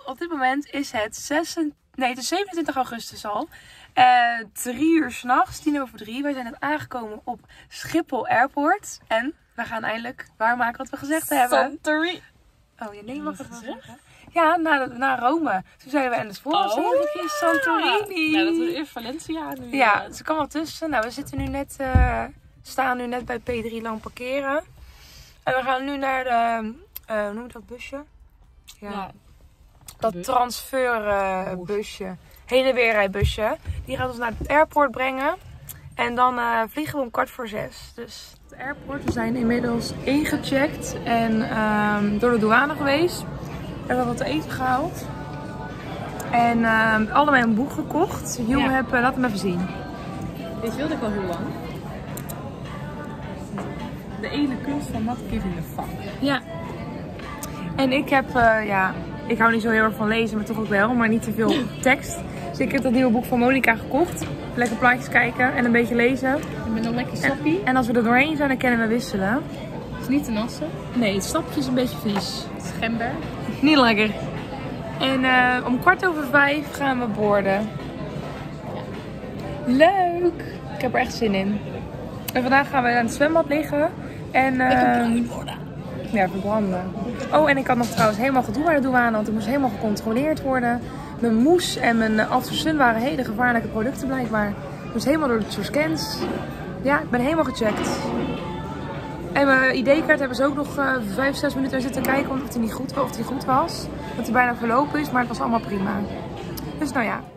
op dit moment is het het is 27 augustus al. 3 uur 's nachts, 2:50. Wij zijn net aangekomen op Schiphol Airport. En we gaan eindelijk waarmaken wat we gezegd hebben. Santorini. Oh, je neemt mag het wel zeggen. Ja, naar Rome. Toen zeiden we en het volgende Santorini. Ja, dat is eerst Valencia nu. Ja, dus er kan wel tussen. Nou, we zitten nu net, staan nu net bij P3 lang parkeren. En we gaan nu naar de, hoe noem je dat busje? Ja. Dat transferbusje. Heen en weer rijbusje. Die gaat ons naar het airport brengen. En dan vliegen we om 5:45. Dus het airport. We zijn inmiddels ingecheckt. En door de douane geweest. We hebben wat te eten gehaald. En allebei een boek gekocht. Jongen, laat hem even zien. Dit wilde ik al heel lang. De ene kunst van not giving a fuck. Ja. En ik heb, ik hou niet zo heel erg van lezen, maar toch ook wel. Maar niet te veel tekst. Dus ik heb dat nieuwe boek van Monica gekocht. Lekker plaatjes kijken en een beetje lezen. Ik ben dan lekker sappie. En als we er doorheen zijn, dan kunnen we wisselen. Het is niet te nassen. Nee, het sapje is een beetje vies. Het is gember. Niet lekker. En om 5:15 gaan we boorden. Leuk! Ik heb er echt zin in. En vandaag gaan we aan het zwembad liggen. En bruin worden. Ja, verbranden. Oh, en ik had nog trouwens helemaal gedoe bij de douane, want ik moest helemaal gecontroleerd worden. Mijn mousse en mijn After Sun waren hele gevaarlijke producten blijkbaar. Ik moest helemaal door de scans. Ja, ik ben helemaal gecheckt. En mijn ID-kaart hebben ze ook nog 5-6 minuten zitten kijken of die goed was. Dat hij bijna verlopen is, maar het was allemaal prima. Dus nou ja.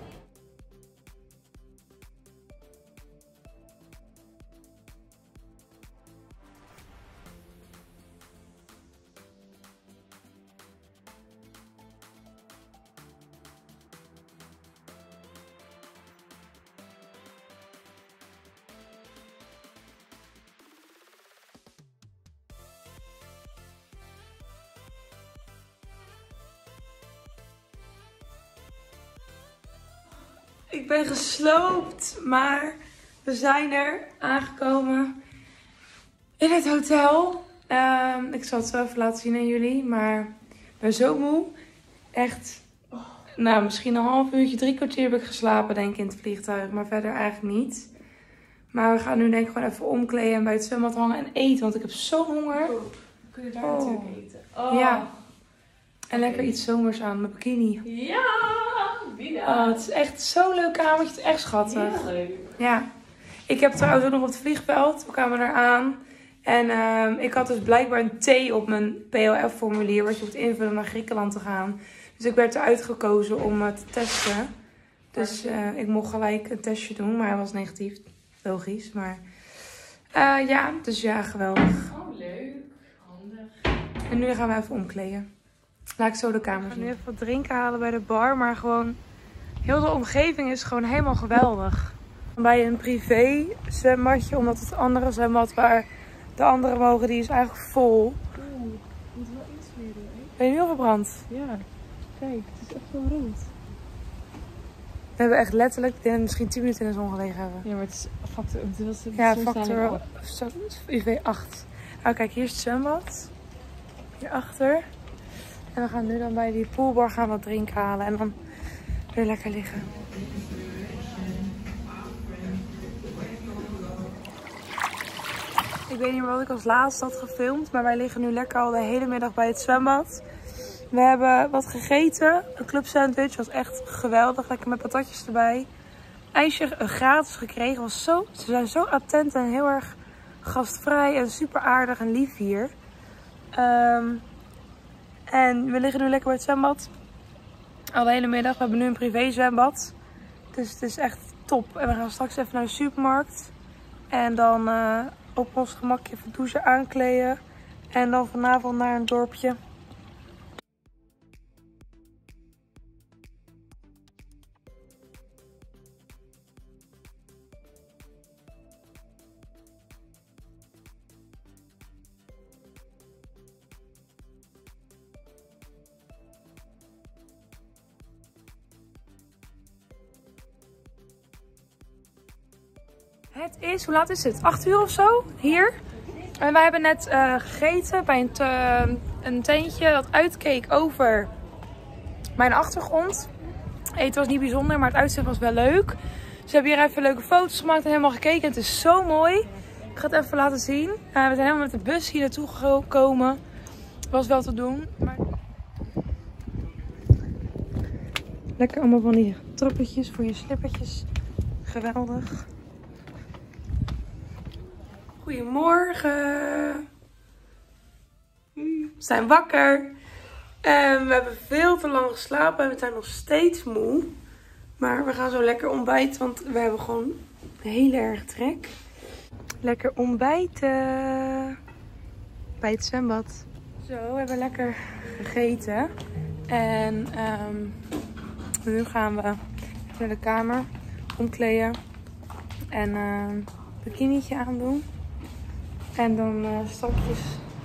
Ik ben gesloopt, maar we zijn er aangekomen in het hotel. Ik zal het zo even laten zien aan jullie, maar ik ben zo moe. Echt, nou misschien een half uurtje, 3 kwartier heb ik geslapen denk ik in het vliegtuig, maar verder eigenlijk niet. Maar we gaan nu denk ik gewoon even omkleden en bij het zwembad hangen en eten, want ik heb zo'n honger. Kun je daar natuurlijk eten? Oh. Ja, en lekker iets zomers aan, mijn bikini. Ja! Oh, het is echt zo'n leuk kamertje. Het is echt schattig. Heel leuk. Ja. Ik heb trouwens ook nog op het vliegveld. We kwamen daar aan. En ik had dus blijkbaar een T op mijn PLF-formulier. Wat je moet invullen om naar Griekenland te gaan. Dus ik werd eruit gekozen om te testen. Dus ik mocht gelijk een testje doen. Maar hij was negatief. Logisch. Maar ja, dus ja, geweldig. Oh, leuk. Handig. En nu gaan we even omkleden. Laat ik zo de kamer zien. We gaan nu even wat drinken halen bij de bar. Maar gewoon, heel de omgeving is gewoon helemaal geweldig. Bij een privé zwembadje. Omdat het andere zwembad waar de anderen mogen, die is eigenlijk vol. Oeh, moet wel iets meer doen, hè? Ben je nu al verbrand? Ja. Kijk, het is echt wel rood. We hebben echt letterlijk, ik denk misschien 10 minuten in de zon gelegen hebben. Ja, maar het is factor, factor UV 8. Nou kijk, hier is het zwembad. Hierachter. En we gaan nu dan bij die poolbar gaan wat drinken halen. En dan weer lekker liggen. Ik weet niet meer wat ik als laatste had gefilmd. Maar wij liggen nu lekker al de hele middag bij het zwembad. We hebben wat gegeten. Een clubsandwich was echt geweldig. Lekker met patatjes erbij. IJsje gratis gekregen. Ze zijn zo attent en heel erg gastvrij. En super aardig en lief hier. En we liggen nu lekker bij het zwembad. Al de hele middag. We hebben nu een privé zwembad. Dus het is echt top. En we gaan straks even naar de supermarkt. En dan op ons gemakje even douchen, aankleden. En dan vanavond naar een dorpje. Het is, hoe laat is het? 8 uur of zo? Hier. En wij hebben net gegeten bij een tentje dat uitkeek over mijn achtergrond. Eten was niet bijzonder, maar het uitzicht was wel leuk. Dus we hebben hier even leuke foto's gemaakt en helemaal gekeken. Het is zo mooi. Ik ga het even laten zien. We zijn helemaal met de bus hier naartoe gekomen. Was wel te doen. Maar... Lekker allemaal van die trappetjes voor je slippertjes. Geweldig. Goedemorgen. We zijn wakker. We hebben veel te lang geslapen en we zijn nog steeds moe. Maar we gaan zo lekker ontbijten, want we hebben gewoon heel erg trek. Lekker ontbijten. Bij het zwembad. Zo, we hebben lekker gegeten. En nu gaan we naar de kamer omkleden. En een bikinietje aandoen. En dan straks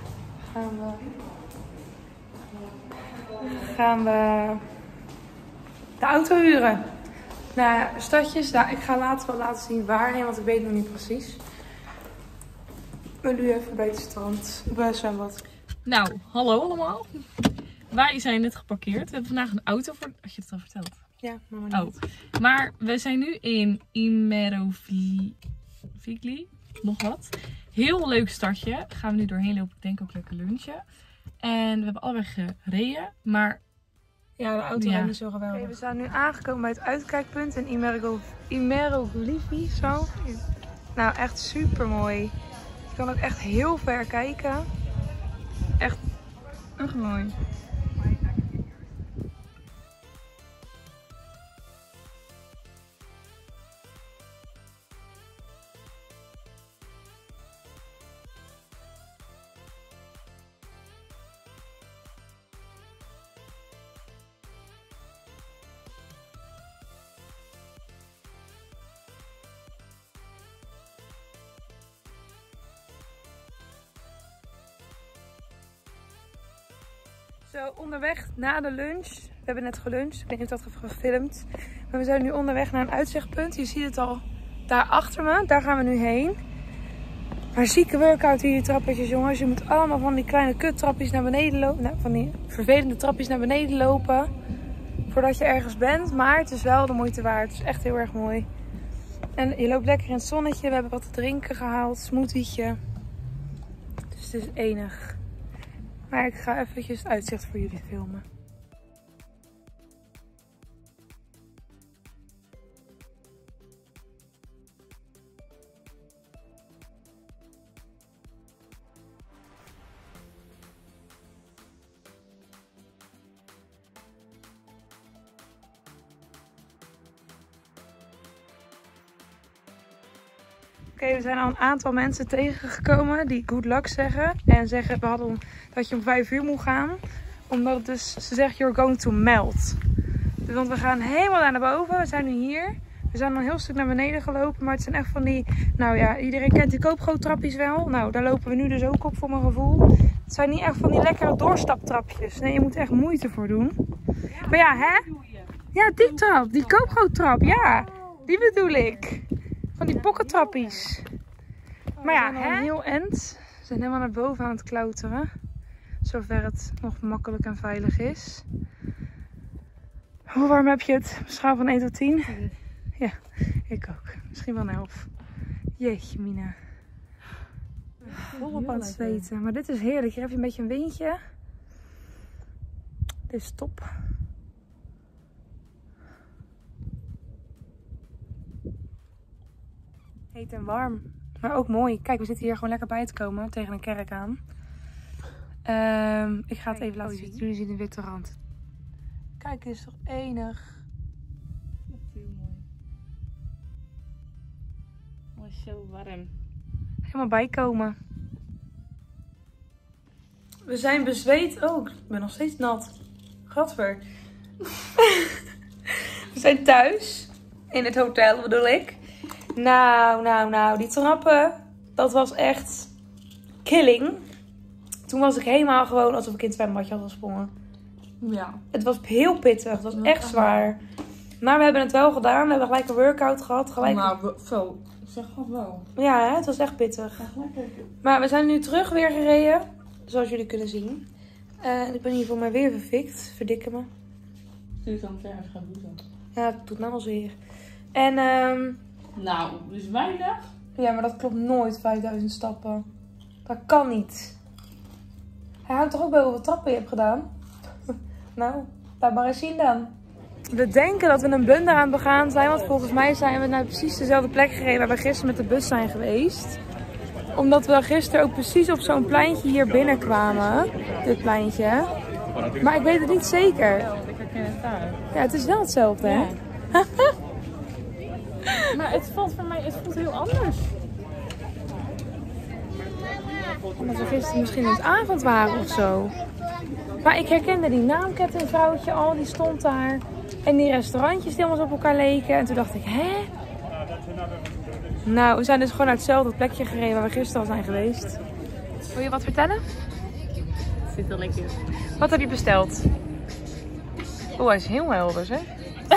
gaan we de auto huren. Naar stadjes. Ik ga later wel laten zien waarheen, want ik weet nog niet precies. Maar nu even bij het strand. Bij het zwembad. Nou, hallo allemaal. Wij zijn net geparkeerd. We hebben vandaag een auto voor... Had je het al verteld? Ja, maar niet. Maar we zijn nu in Imerovigli. Nog wat. Heel leuk stadje. Gaan we nu doorheen lopen. Ik denk ook lekker lunchen. En we hebben allebei gereden. Maar... Ja, de auto rijdt zo geweldig. Okay, we zijn nu aangekomen bij het uitkijkpunt in Imerovigli. Zo. Nou, echt super mooi. Je kan ook echt heel ver kijken. Echt mooi. Zo, onderweg na de lunch. We hebben net geluncht. Ik weet niet of dat heb gefilmd. Maar we zijn nu onderweg naar een uitzichtpunt. Je ziet het al daar achter me. Daar gaan we nu heen. Maar zieke workout hier, die trappetjes, jongens. Je moet allemaal van die kleine kuttrapjes naar beneden lopen. Nou, van die vervelende trapjes naar beneden lopen. Voordat je ergens bent. Maar het is wel de moeite waard. Het is echt heel erg mooi. En je loopt lekker in het zonnetje. We hebben wat te drinken gehaald. Smoothietje. Dus het is enig. Maar ik ga eventjes het uitzicht voor jullie filmen. Oké, we zijn al een aantal mensen tegengekomen die good luck zeggen. En zeggen dat je om 5 uur moet gaan. Omdat het dus, ze zegt you're going to melt. Dus want we gaan helemaal naar boven. We zijn nu hier. We zijn al een heel stuk naar beneden gelopen. Maar het zijn echt van die, nou ja, iedereen kent die koopgroottrapjes wel. Nou, daar lopen we nu dus ook op voor mijn gevoel. Het zijn niet echt van die lekkere doorstaptrapjes. Nee, je moet er echt moeite voor doen. Ja, maar ja, hè? Ja, die trap. Die koopgroottrap, ja. Die bedoel ik. Van die pockettrappies. Maar ja, hè? Heel end. We zijn helemaal naar boven aan het klauteren. Zover het nog makkelijk en veilig is. Hoe warm heb je het? Op schaal van 1 tot 10? Ja, ik ook. Misschien wel een 11. Jeetje, Mina. Volop aan het zweten. Maar dit is heerlijk. Hier heb je een beetje een windje. Dit is top. Heet en warm. Maar ook mooi. Kijk, we zitten hier gewoon lekker bij te komen. Tegen een kerk aan. Ik ga het even laten zien. Jullie zien de witte rand. Kijk, dit is toch enig. Heel mooi. Het is zo warm. Helemaal bijkomen. We zijn bezweet. Oh, ik ben nog steeds nat. Gadver. We zijn thuis. In het hotel bedoel ik. Nou, die trappen, dat was echt killing. Toen was ik helemaal gewoon alsof ik in het zwembadje had gesprongen. Ja. Het was heel pittig, het was echt zwaar. Maar we hebben het wel gedaan, we hebben gelijk een workout gehad. Nou, zo. Ik zeg gewoon wel. Ja, het was echt pittig. Maar we zijn nu terug weer gereden, zoals jullie kunnen zien. Ik ben hier voor mij weer verfikt, verdikken me. Toen ik dan ver even gaan douchen. Ja, dat doet nou al zeer. En Nou, dus weinig. ja, maar dat klopt nooit, 5000 stappen. Dat kan niet. Hij houdt toch ook bij hoeveel trappen je hebt gedaan? Nou, laat maar eens zien dan. We denken dat we een bundel aan het begaan zijn, want volgens mij zijn we naar precies dezelfde plek gereden waar we gisteren met de bus zijn geweest. Omdat we gisteren ook precies op zo'n pleintje hier binnenkwamen. Dit pleintje. Maar ik weet het niet zeker. Ik herken het daar. Ja, het is wel hetzelfde, hè? Ja. Maar het voelt voor mij, het voelt heel anders. Omdat we gisteren misschien in het avond waren of zo. Maar ik herkende die naamkettingvrouwtje al, die stond daar. En die restaurantjes die allemaal op elkaar leken. En toen dacht ik, hè? Nou, we zijn dus gewoon naar hetzelfde plekje gereden waar we gisteren al zijn geweest. Wil je wat vertellen? Het zit wel lekker. Wat heb je besteld? Oh, hij is heel helder, hè?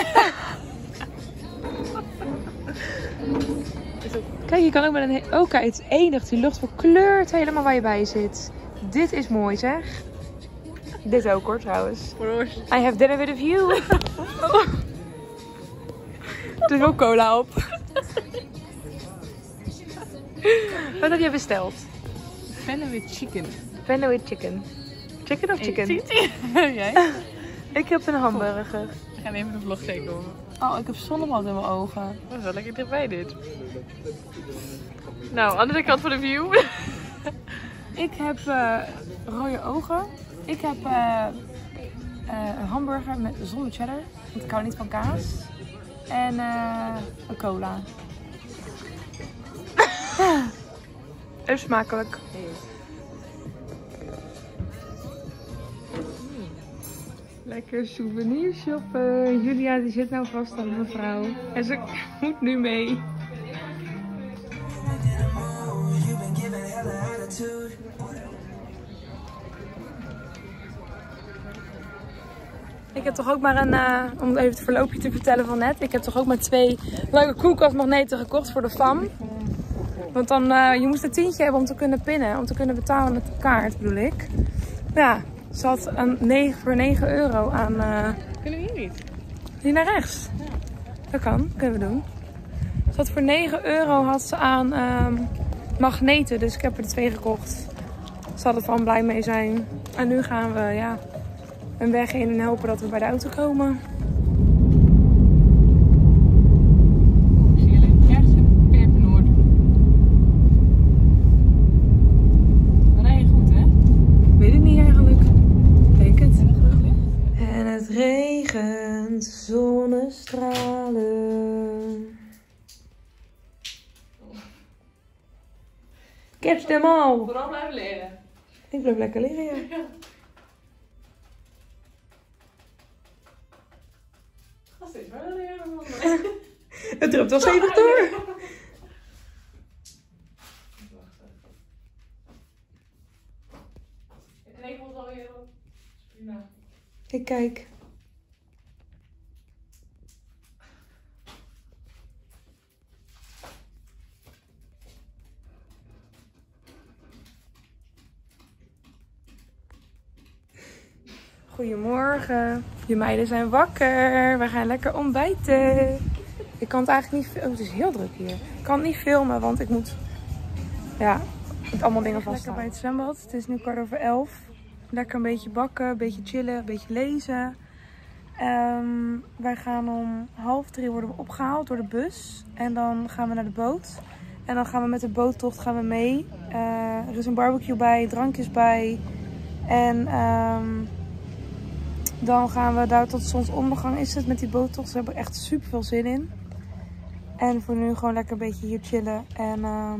Kijk, je kan ook met een... Oh, kijk, het is enig. Die lucht verkleurt helemaal waar je bij zit. Dit is mooi, zeg. Dit ook, hoor, trouwens. I have dinner with a view. Er is ook cola op. Wat heb je besteld? Penne with chicken. Penne with chicken. Chicken of chicken? Jij? Ik heb een hamburger. We gaan even de vlog kijken hoor. Oh, ik heb zonnebrand in mijn ogen. Dat is wel lekker dichtbij dit. Nou, andere kant van de view. Ik heb rode ogen. Ik heb een hamburger met zonder cheddar. Want ik hou niet van kaas. En een cola. Even smakelijk. Lekker souvenir shoppen. Julia die zit nou vast aan mevrouw. En ze moet nu mee. Ik heb toch ook maar om even het verloopje te vertellen van net. Ik heb toch ook maar 2 leuke koelkastmagneten gekocht voor de fam. Want dan, je moest een tientje hebben om te kunnen pinnen. Om te kunnen betalen met de kaart, bedoel ik. Ja, ze had voor 9 euro aan... Kunnen we hier niet? Hier naar rechts? Ja. Dat kan, kunnen we doen. Ze had voor 9 euro had ze aan magneten, dus ik heb er 2 gekocht. Zal er van blij mee zijn. En nu gaan we een weg in en hopen dat we bij de auto komen. Ik zie alleen ergens in Pepernoord. We rijden goed, hè? Weet ik niet eigenlijk. Denk het. En het regent, zonnestralen. Catch them all. Vooral blijven leren. Ik blijf lekker liggen, ja. Ga steeds verder leren, man. Het drupt wel stevig door. En ik moet wel weer op. Prima. Ik kijk. Goedemorgen. Je meiden zijn wakker. We gaan lekker ontbijten. Ik kan het eigenlijk niet... Oh, het is heel druk hier. Ik kan het niet filmen, want ik moet... Ja, met allemaal dingen vast. Lekker bij het zwembad. Het is nu 11:15. Lekker een beetje bakken, een beetje chillen, een beetje lezen. Wij gaan om 2:30 worden we opgehaald door de bus. En dan gaan we naar de boot. En dan gaan we met de boottocht mee. Er is een barbecue bij, drankjes bij. En dan gaan we daar tot zonsondergang is het met die boottocht. Dus we hebben er echt super veel zin in. En voor nu gewoon lekker een beetje hier chillen. En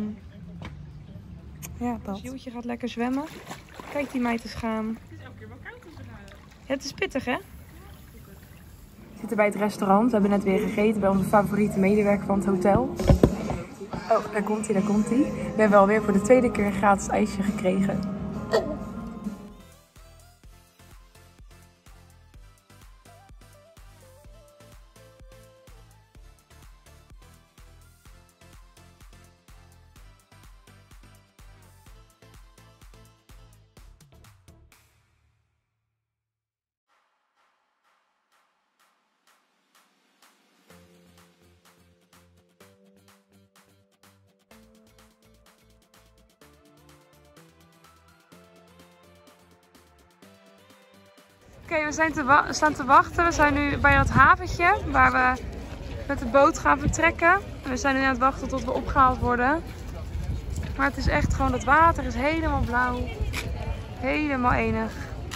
ja, dat. Joetje gaat lekker zwemmen. Kijk die meid eens gaan. Het is elke keer wel koud als we gaan. Ja, het is pittig, hè? We zitten bij het restaurant. We hebben net weer gegeten bij onze favoriete medewerker van het hotel. Oh, daar komt hij, daar komt hij. We hebben alweer voor de 2e keer een gratis ijsje gekregen. Oké, we staan te wachten. We zijn nu bij dat haventje waar we met de boot gaan vertrekken. We zijn nu aan het wachten tot we opgehaald worden. Maar het is echt gewoon, het water is helemaal blauw. Helemaal enig.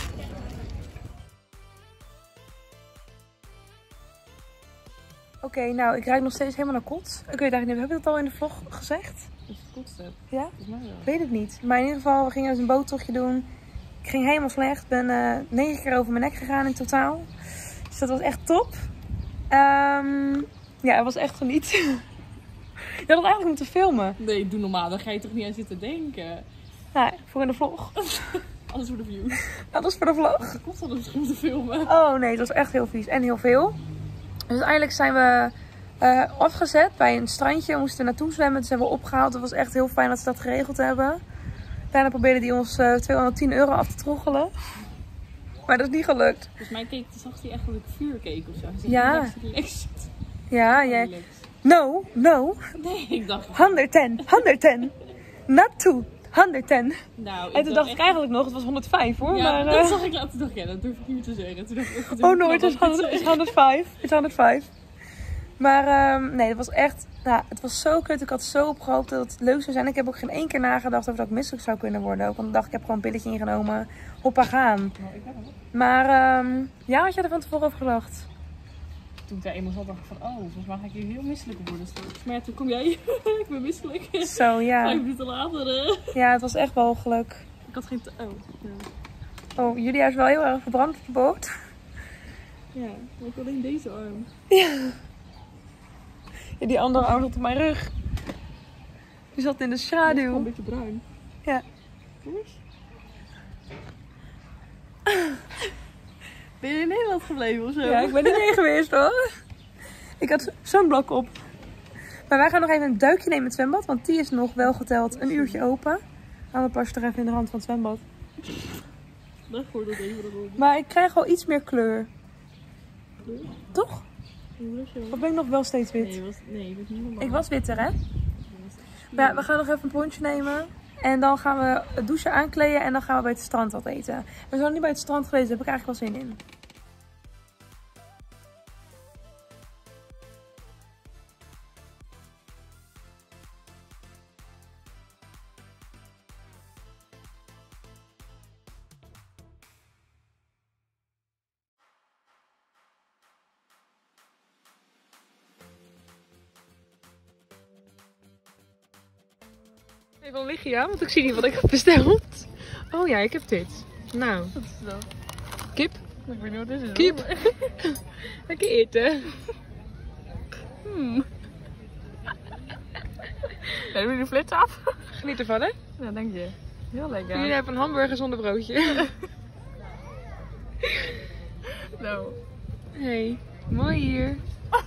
Oké, nou ik ruik nog steeds helemaal naar kots. Ik weet eigenlijk niet, heb je dat al in de vlog gezegd? Dat is het kotste. Ja? Volgens mij wel. Ik weet het niet. Maar in ieder geval, we gingen dus een boottochtje doen. Ik ging helemaal slecht. Ik ben 9 keer over mijn nek gegaan in totaal. Dus dat was echt top. Ja, het was echt geniet. Je had het eigenlijk moeten filmen. Nee, doe normaal. Daar ga je toch niet aan zitten denken. Ja, voor in de vlog. Alles voor de views. Alles voor de vlog. Dat kost dat misschien moeten filmen. Oh nee, het was echt heel vies en heel veel. Dus uiteindelijk zijn we afgezet bij een strandje. We moesten naartoe zwemmen. Toen zijn we opgehaald. Het was echt heel fijn dat ze dat geregeld hebben. Daarna probeerde die ons €210 af te troggelen. Maar dat is niet gelukt. Volgens mij zag hij echt dat ik vuur keek of zo. Hij zegt, Ja. Relax. Ja, jij... No. Nee, ik dacht... 110. Not 2. 110. Nou, En toen dacht ik eigenlijk nog, het was 105 hoor. Ja, maar, dat zag ik later toch. Ja, dat durf ik niet meer te zeggen. Toen dacht ik, oh no, het is 105. Het is 105. Maar nee, het was echt... Nou, het was zo kut. Ik had zo op gehoopt dat het leuk zou zijn. Ik heb ook geen één keer nagedacht of dat ik misselijk zou kunnen worden. Ook, want ik dacht, ik heb gewoon een pilletje ingenomen. Hoppa gaan. Maar ja, had jij er van tevoren over gedacht? Toen ik daar eenmaal zat, dacht ik van, oh, volgens mij ga ik hier heel misselijk op worden straks. Maar ja, toen kom jij, ik ben misselijk. Zo, ja. 5 minuten later. Ja, het was echt walgelijk. Ik had geen... Oh, Julia is wel heel erg verbrand op de boot. Ja, ook alleen deze arm. Ja. Ja, die andere arm zat op mijn rug. Die zat in de Het is schaduw. een beetje bruin. Ja. Kom eens. Ben je in Nederland gebleven of zo? Ja, ik ben er niet geweest hoor. Ik had zo'n blok op. Maar wij gaan nog even een duikje nemen in het zwembad. Want die is nog wel geteld een uurtje open. Gaan we pas er even in de rand van het zwembad. Dag voor dat even erop. Maar ik krijg wel iets meer kleur. Kleur? Toch? Hoe was je? Of ben ik nog wel steeds wit? Nee, dat is niet normaal. Ik was witter hè? Maar ja, we gaan nog even een pontje nemen. En dan gaan we het douchen aankleden. En dan gaan we bij het strand wat eten. We zijn nog niet bij het strand geweest. Daar heb ik eigenlijk wel zin in. Even liggen ja, want ik zie niet wat ik heb besteld. Oh ja, ik heb dit. Nou. Wat is dat? Kip. Ik weet niet wat dit is. Kip. Lekker eten. Hebben jullie de flits af? Geniet ervan hè? Ja, dank je. Heel lekker. Jullie hebben een hamburger zonder broodje. Nou. Hey, mooi hier.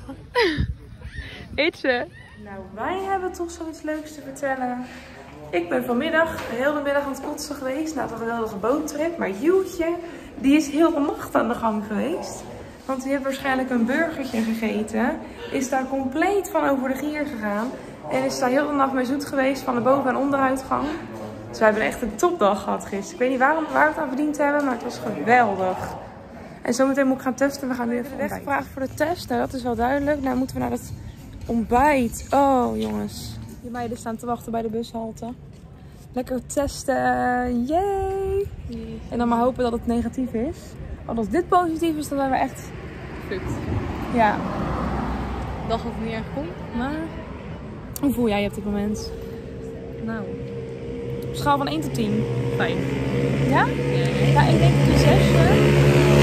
Eet ze. Nou, wij hebben toch zoiets leuks te vertellen. Ik ben vanmiddag de hele middag aan het kotsen geweest na de geweldige boottrip. Maar Joeltje, die is heel de nacht aan de gang geweest. Want die heeft waarschijnlijk een burgertje gegeten. Is daar compleet van over de gier gegaan. En is daar heel de nacht mee zoet geweest van de boven- en onderuitgang. Dus we hebben echt een topdag gehad gisteren. Ik weet niet waar we het aan verdiend hebben, maar het was geweldig. En zometeen moet ik gaan testen. We gaan nu even weggevraagd voor de test. Nou, dat is wel duidelijk. Nou moeten we naar het ontbijt. Oh, jongens. Die meiden staan te wachten bij de bushalte. Lekker testen. Yay! En dan maar hopen dat het negatief is. Want als dit positief is, dan zijn we echt... Fukt. Ja. Ik dacht dat het niet erg kon. Maar... Hoe voel jij je op dit moment? Nou. Op schaal van 1 tot 10. 5. Ja? Ja, ik denk een 6.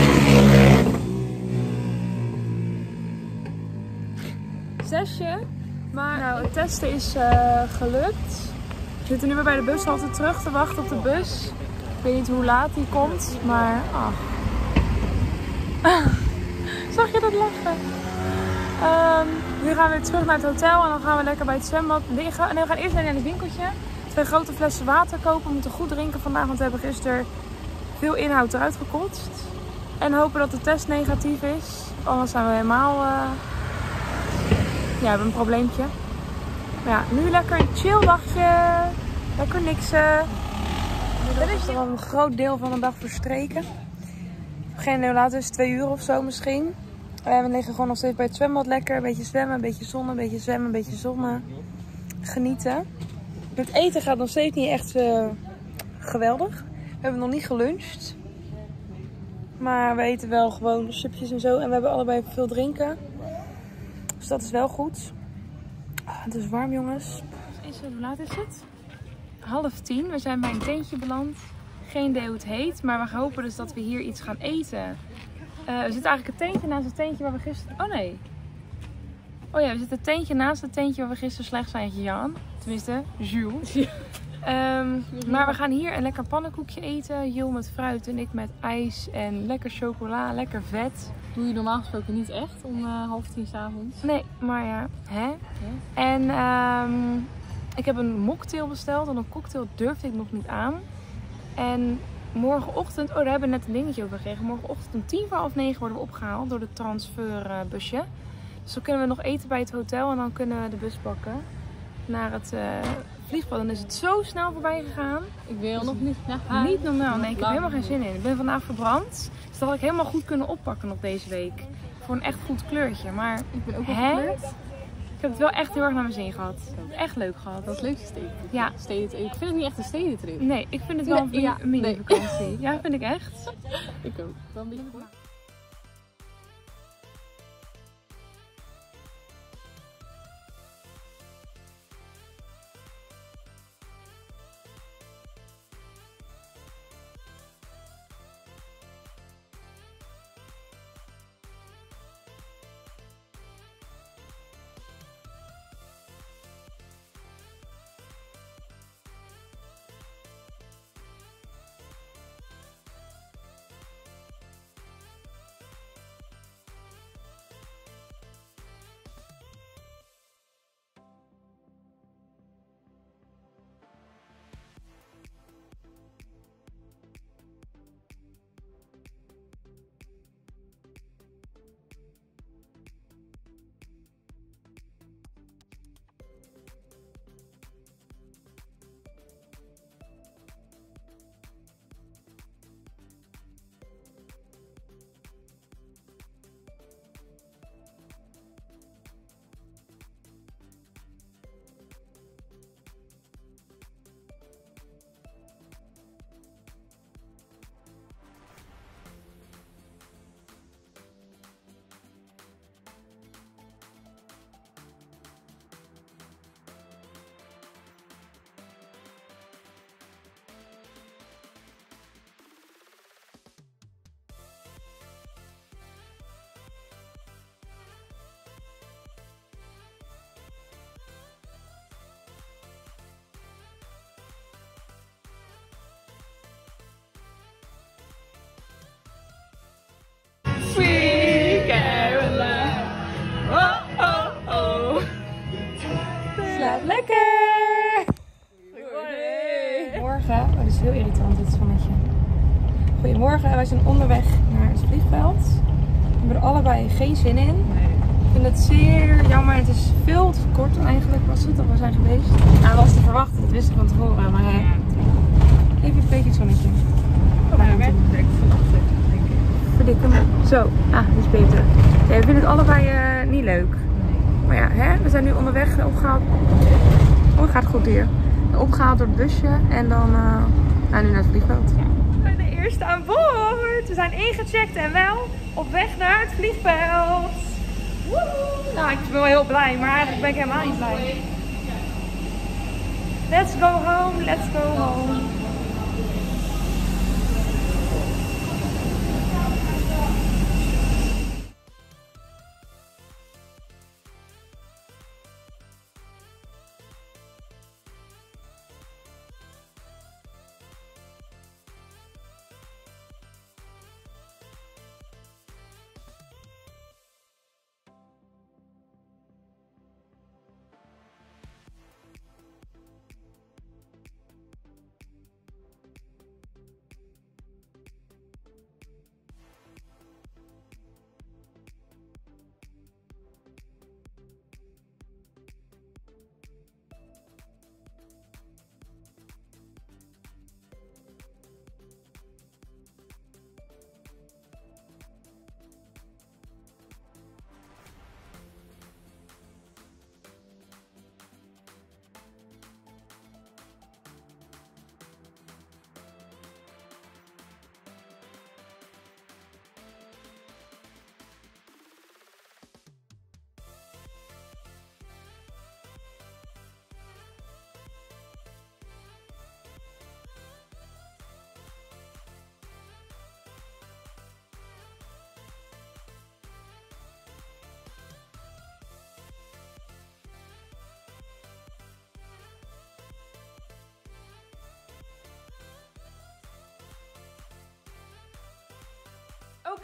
6. Maar nou, het testen is gelukt. We zitten nu weer bij de bushalte terug te wachten op de bus. Ik weet niet hoe laat die komt, maar... Zag je dat lachen? Nu gaan we weer terug naar het hotel en dan gaan we lekker bij het zwembad liggen. En we gaan eerst naar het winkeltje. 2 grote flessen water kopen. We moeten goed drinken vandaag, want we hebben gisteren veel inhoud eruit gekotst. En hopen dat de test negatief is. Anders zijn we helemaal... Ja, we hebben een probleempje. Maar ja, nu lekker een chill dagje. Lekker niksen. Er is er al een groot deel van de dag verstreken. Geen idee hoe laat het is, 2 uur of zo misschien. We liggen gewoon nog steeds bij het zwembad lekker. Een beetje zwemmen, een beetje zonnen, een beetje zwemmen, een beetje zonnen. Genieten. Het eten gaat nog steeds niet echt geweldig. We hebben nog niet geluncht. Maar we eten wel gewoon chipjes en zo. En we hebben allebei veel drinken. Dus dat is wel goed. Het is warm, jongens. Hoe laat is het? 9:30. We zijn bij een tentje beland. Geen idee hoe het heet. Maar we hopen dus dat we hier iets gaan eten. We zitten eigenlijk een tentje naast het tentje waar we gisteren... Oh nee. Oh ja, we zitten een tentje naast het tentje waar we gisteren slecht zijn gegaan. Tenminste, Jules. Ja. Maar we gaan hier een lekker pannenkoekje eten. Jules met fruit en ik met ijs en lekker chocola, lekker vet. Doe je normaal gesproken niet echt om 9:30 's avonds? Nee, maar ja, hè? Ja. En ik heb een mocktail besteld en een cocktail durfde ik nog niet aan. En morgenochtend, daar hebben we net een dingetje over gekregen. Morgenochtend om 9:10 worden we opgehaald door de transferbusje. Dus dan kunnen we nog eten bij het hotel en dan kunnen we de bus pakken naar het vliegveld. Dan is het zo snel voorbij gegaan. Ik wil nog niet naar huis. Niet normaal, nee, ik heb helemaal geen zin in. Ik ben vandaag verbrand, dus dat had ik helemaal goed kunnen oppakken nog deze week. Voor een echt goed kleurtje, maar ik ben ook wel gekleurd. Ik heb het wel echt heel erg naar mijn zin gehad. Echt leuk gehad. Dat is leuk stedentrip. Ja. Ik vind het niet echt een stedentrip. Nee, ik vind het wel een mini-vakantie. Nee. Ja, vind ik echt. Ik ook. Wel een beetje. Sweet Caroline. Oh, oh, oh. Slaap lekker. Goedemorgen. Dat is heel irritant, dit zonnetje. Goedemorgen, wij zijn onderweg naar het vliegveld. We hebben er allebei geen zin in. Ik vind het zeer jammer. Het is veel te kort dan eigenlijk was het, dat we zijn geweest. Nou, dat was te verwachten, dat wist ik van tevoren. Maar even een beetje het zonnetje. Ja, werd direct vanochtend, denk ik. Verdikken me. Zo, dit is beter. Ja, we vinden het allebei niet leuk. Nee. Maar ja, we zijn nu onderweg opgehaald. Oh, het gaat goed hier. Opgehaald door het busje en dan nu naar het vliegveld. Ja. We zijn de eerste aan boord. We zijn ingecheckt en wel op weg naar het vliegveld. Woehoe. Nou, ik ben wel heel blij, maar eigenlijk ben ik helemaal niet blij. Let's go home, let's go home.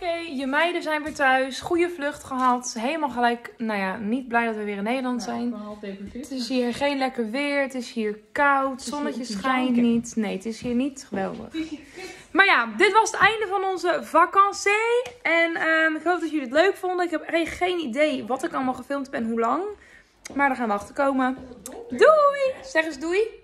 Oké, je meiden zijn weer thuis. Goede vlucht gehad. Helemaal gelijk, nou ja, niet blij dat we weer in Nederland zijn. Het is hier geen lekker weer. Het is hier koud. Het zonnetje schijnt niet. Nee, het is hier niet geweldig. Maar ja, dit was het einde van onze vakantie. En ik hoop dat jullie het leuk vonden. Ik heb echt geen idee wat ik allemaal gefilmd heb en hoe lang. Maar daar gaan we achter komen. Doei! Zeg eens doei.